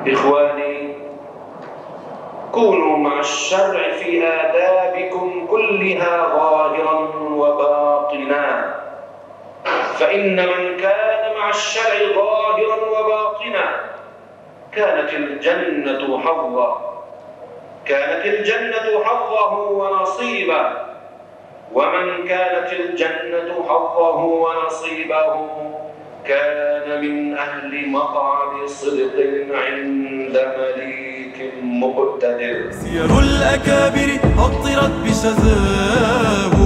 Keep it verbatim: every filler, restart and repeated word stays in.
إخواني، كونوا مع الشرع في آدابكم كلها ظاهرا وباطنا، فإن من كان مع الشرع ظاهرا وباطنا كانت الجنة حظه كانت الجنة حظه ونصيبه، ومن كانت الجنة حظه ونصيبه كان من أهل مقعد صدق عند مليك مقتدر. سير الأكابر عطرت بشذاه